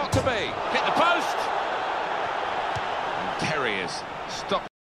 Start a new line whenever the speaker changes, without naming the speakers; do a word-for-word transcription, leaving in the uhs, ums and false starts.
got to be. Hit the post. And Terry is stopped.